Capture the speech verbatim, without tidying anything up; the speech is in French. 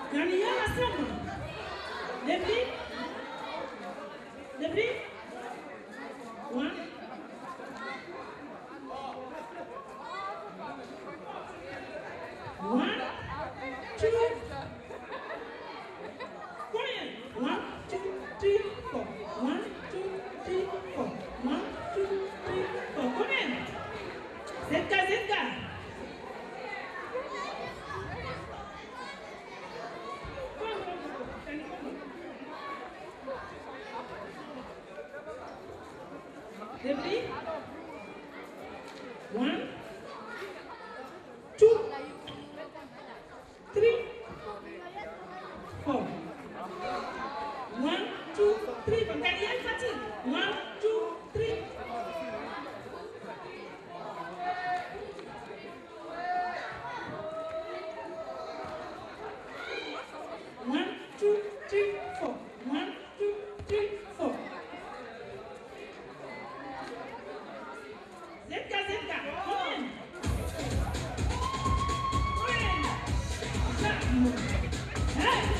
Gagnon ensemble. Depuis. Depuis. One. One, two. Combien? One, two, three, four. One, two, three, four. One, two, three, four. Combien? Zedka, Zedka. Depuis. One, two, three, four. One, two, three. Comme Daniel fatigue. One, two, three. One, two, three, four. One, two, three, four. Zedka, Zedka. Come in. Come in. Hey.